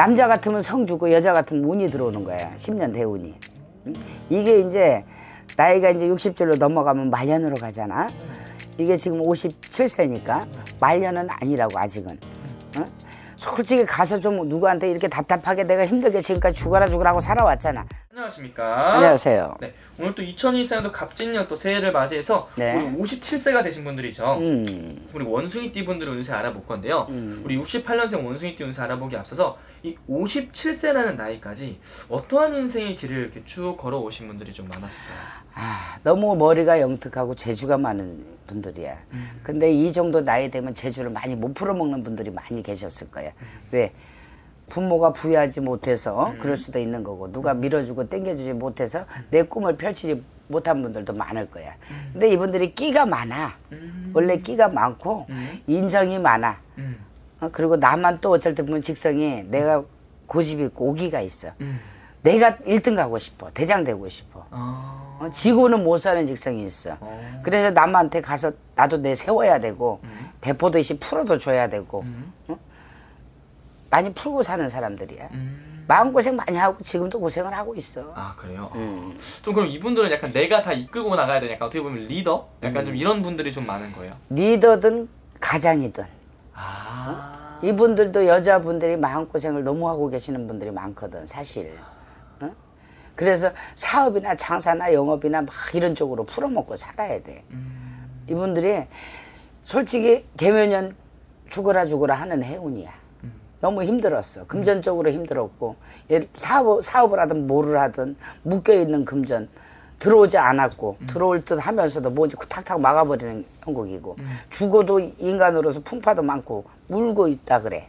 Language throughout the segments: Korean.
남자 같으면 성 주고 여자 같으면 운이 들어오는 거야. 10년 대운이. 이게 이제 나이가 이제 60줄로 넘어가면 말년으로 가잖아. 이게 지금 57세니까 말년은 아니라고 아직은. 어? 솔직히 가서 좀 누구한테 이렇게 답답하게 내가 힘들게 지금까지 죽어라 살아왔잖아. 안녕하십니까. 안녕하세요. 네, 오늘 또 2024년도 갑진년 또 새해를 맞이해서 네. 오늘 57세가 되신 분들이죠. 우리 원숭이띠 분들 운세 알아볼 건데요. 우리 68년생 원숭이띠 운세 알아보기 앞서서 이 57세라는 나이까지 어떠한 인생의 길을 이렇게 쭉 걸어오신 분들이 좀 많았을까요? 너무 머리가 영특하고 재주가 많은 분들이야. 근데 이 정도 나이 되면 재주를 많이 못 풀어먹는 분들이 많이 계셨을 거야. 왜? 부모가 부여하지 못해서 그럴 수도 있는 거고, 누가 밀어주고 땡겨주지 못해서 내 꿈을 펼치지 못한 분들도 많을 거야. 근데 이분들이 끼가 많아. 원래 끼가 많고 인정이 많아. 그리고 나만 또 어쩔 때 보면 직성이 내가 고집이 있고 오기가 있어. 내가 1등 가고 싶어. 대장 되고 싶어. 지고는 못 사는 직성이 있어. 그래서 남한테 가서 나도 내 세워야 되고 배포듯이 풀어도 줘야 되고 많이 풀고 사는 사람들이야. 마음고생 많이 하고 지금도 고생을 하고 있어. 아 그래요? 좀 그럼 이분들은 약간 내가 다 이끌고 나가야 되는 약간 어떻게 보면 리더? 약간 좀 이런 분들이 좀 많은 거예요? 리더든 가장이든. 이분들도 여자분들이 마음고생을 너무 하고 계시는 분들이 많거든 사실. 그래서 사업이나 장사나 영업이나 막 이런 쪽으로 풀어먹고 살아야 돼. 이분들이 솔직히 개묘년 죽어라 하는 해운이야. 너무 힘들었어. 금전적으로 힘들었고, 사업을 하든 뭐를 하든 묶여있는 금전 들어오지 않았고 들어올 듯 하면서도 뭔지 탁탁 막아버리는 형국이고, 죽어도 인간으로서 풍파도 많고 물고 있다 그래.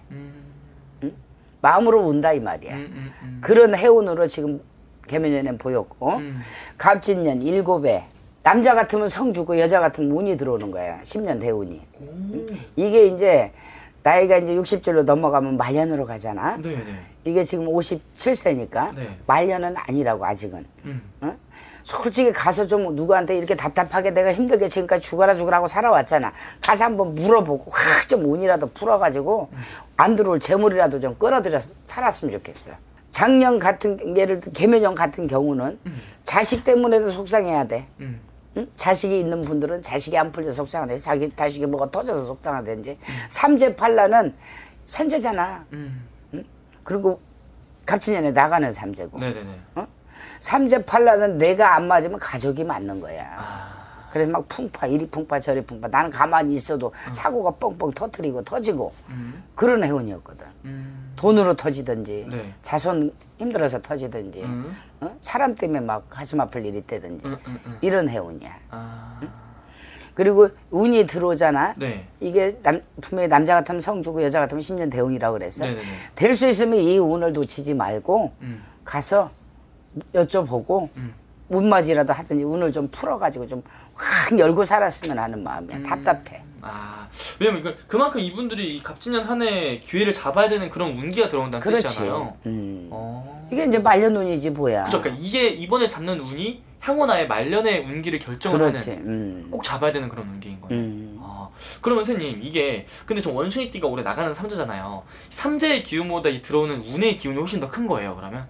마음으로 운다 이 말이야. 그런 해운으로 지금 개묘년엔 보였고, 갑진년 7에 남자 같으면 성 주고 여자 같으면 운이 들어오는 거야. 10년 대운이. 이게 이제 나이가 이제 60줄로 넘어가면 말년으로 가잖아. 네네. 이게 지금 57세니까 네. 말년은 아니라고 아직은. 솔직히 가서 좀 누구한테 이렇게 답답하게 내가 힘들게 지금까지 죽어라 살아왔잖아. 가서 한번 물어보고 확 좀 운이라도 풀어가지고 안 들어올 재물이라도 좀 끌어들여 살았으면 좋겠어. 작년 같은, 예를 들어 개묘년 같은 경우는 자식 때문에도 속상해야 돼. 응? 자식이 있는 분들은 자식이 안 풀려서 속상하대. 자식이 뭐가 터져서 속상하든지. 삼재팔라는 선재잖아. 응? 그리고 갑진년에 나가는 삼재고. 네네네. 어? 삼재팔라는 내가 안 맞으면 가족이 맞는 거야. 그래서 막 풍파, 이리 풍파 저리 풍파. 나는 가만히 있어도 사고가 뻥뻥 터지고 그런 해운이었거든. 돈으로 터지든지, 네. 자손 힘들어서 터지든지, 사람 때문에 막 가슴 아플 일이 있다든지 이런 해운이야. 그리고 운이 들어오잖아. 네. 이게 분명히 남자 같으면 성 주고 여자 같으면 10년 대운이라고 그랬어. 될 수 있으면 이 운을 놓치지 말고 가서 여쭤보고 운맞이라도 하든지 운을 좀 풀어가지고 좀 확 열고 살았으면 하는 마음이야. 답답해. 왜냐면 이거 그만큼 이분들이 이 갑진년 한 해 기회를 잡아야 되는 그런 운기가 들어온다는 뜻이잖아요. 이게 이제 말년 운이지 뭐야. 그렇죠. 그러니까 이게 이번에 잡는 운이 향후 나의 말년의 운기를 결정을 하는 꼭 잡아야 되는 그런 운기인 거예요. 그러면 선생님 이게 근데 저 원숭이띠가 올해 나가는 삼재잖아요. 삼재의 기운보다 이 들어오는 운의 기운이 훨씬 더 큰 거예요. 그러면?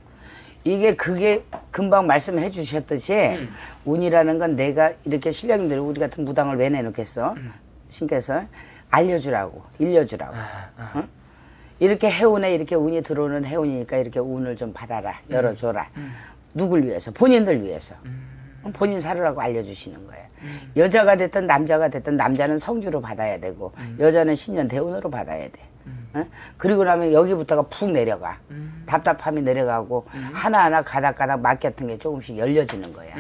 그게 금방 말씀해 주셨듯이 운이라는 건 내가 이렇게 신령님들 우리 같은 무당을 왜 내놓겠어? 신께서 알려주라고, 일려주라고. 응? 이렇게 해운에 이렇게 운이 들어오는 해운이니까 이렇게 운을 좀 받아라, 열어줘라. 누굴 위해서? 본인들 위해서. 본인 살으라고 알려주시는 거예요. 여자가 됐든 남자가 됐든 남자는 성주로 받아야 되고 여자는 10년 대운으로 받아야 돼. 그리고 나면 여기부터가 푹 내려가. 답답함이 내려가고 하나하나 가닥가닥 막 같은 게 조금씩 열려지는 거야.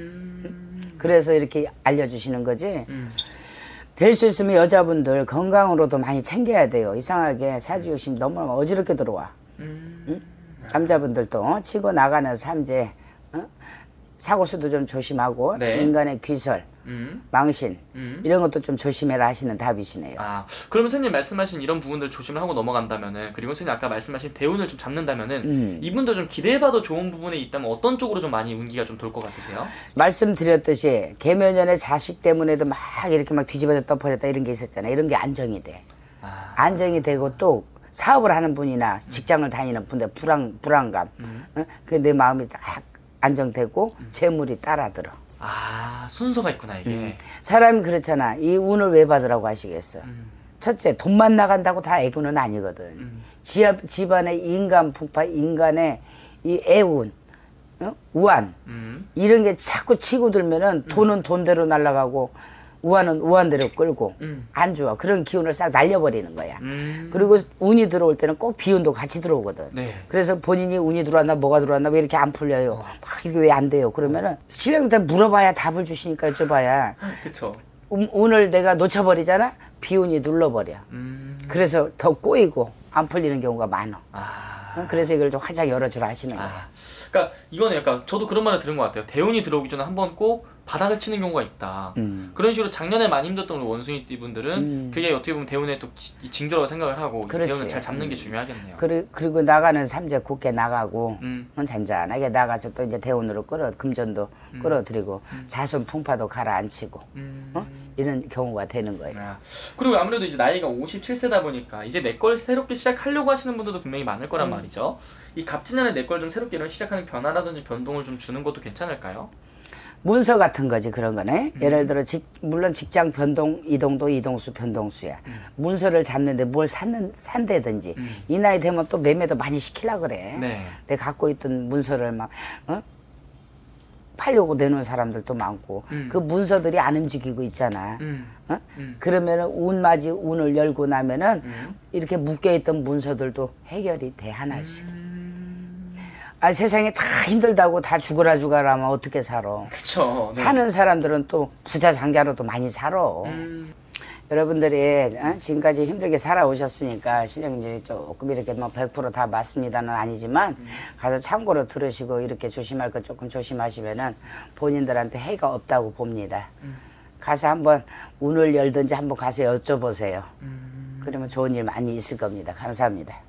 그래서 이렇게 알려주시는 거지. 될 수 있으면 여자분들 건강으로도 많이 챙겨야 돼요. 이상하게 사주욕심 너무 어지럽게 들어와. 응? 남자분들도 치고 나가는 삼재, 사고수도 좀 조심하고 네. 인간의 귀설, 망신 이런 것도 좀 조심해라 하시는 답이시네요. 그러면 선생님 말씀하신 이런 부분들 조심을 하고 넘어간다면은, 그리고 선생님 아까 말씀하신 대운을 좀 잡는다면은 이분도 좀 기대해봐도 좋은 부분이 있다면 어떤 쪽으로 좀 많이 운기가 좀 돌 것 같으세요? 말씀드렸듯이 개묘년에 자식 때문에도 막 이렇게 막 뒤집어져 덮어졌다 이런 게 있었잖아요. 이런 게 안정이 돼. 안정이 되고 또 사업을 하는 분이나 직장을 다니는 분들 불안감, 그 내 마음이 딱 안정되고 재물이 따라들어. 아, 순서가 있구나 이게. 사람이 그렇잖아. 이 운을 왜 받으라고 하시겠어? 첫째, 돈만 나간다고 다 애운은 아니거든. 집안의 인간 풍파, 인간의 이 애운, 우한, 이런 게 자꾸 치고 들면은 돈은 돈대로 날아가고 우한은 우한대로 끌고 안 좋아. 그런 기운을 싹 날려버리는 거야. 그리고 운이 들어올 때는 꼭 비운도 같이 들어오거든. 네. 그래서 본인이 운이 들어왔나 뭐가 들어왔나 왜 이렇게 안 풀려요? 막 이게 왜 안 돼요? 그러면은 실력한테 물어봐야 답을 주시니까 여쭤봐야. 그렇죠. 운을 내가 놓쳐버리잖아? 비운이 눌러버려. 그래서 더 꼬이고 안 풀리는 경우가 많아. 그래서 이걸 좀 활짝 열어주라 하시는 거야. 그러니까 이거는 약간 저도 그런 말을 들은 것 같아요. 대운이 들어오기 전에 한번 꼭 바닥을 치는 경우가 있다. 그런 식으로 작년에 많이 힘들었던 우리 원숭이띠 분들은 그게 어떻게 보면 대운의 또 징조라고 생각을 하고 대운을 잘 잡는 게 중요하겠네요. 그리고 나가는 삼재 곱게 나가고 잔잔하게 나가서 또 이제 대운으로 금전도 끌어들이고 자손 풍파도 가라앉히고 이런 경우가 되는 거예요. 그리고 아무래도 이제 나이가 57세다 보니까 이제 내 걸 새롭게 시작하려고 하시는 분들도 분명히 많을 거란 말이죠. 이 갑진년에 내 걸 좀 새롭게 이런 시작하는 변화라든지 변동을 좀 주는 것도 괜찮을까요? 문서 같은 거지 그런 거네. 예를 들어 물론 직장 변동 이동도 이동수 변동수야. 문서를 잡는데 뭘 산다든지 이 나이 되면 또 매매도 많이 시키려고 그래. 네. 내가 갖고 있던 문서를 막 팔려고 내놓은 사람들도 많고 그 문서들이 안 움직이고 있잖아. 그러면은 운맞이 운을 열고 나면은 이렇게 묶여있던 문서들도 해결이 돼 하나씩. 세상에 다 힘들다고 다 죽어라 하면 어떻게 살아. 그쵸. 네. 사는 사람들은 또 부자 장자로도 많이 살아. 여러분들이 지금까지 힘들게 살아오셨으니까 실령님들이 조금 이렇게 뭐 100% 다 맞습니다는 아니지만 가서 참고로 들으시고 이렇게 조심할 거 조금 조심하시면은 본인들한테 해가 없다고 봅니다. 가서 한번 운을 열든지 한번 가서 여쭤보세요. 그러면 좋은 일 많이 있을 겁니다. 감사합니다.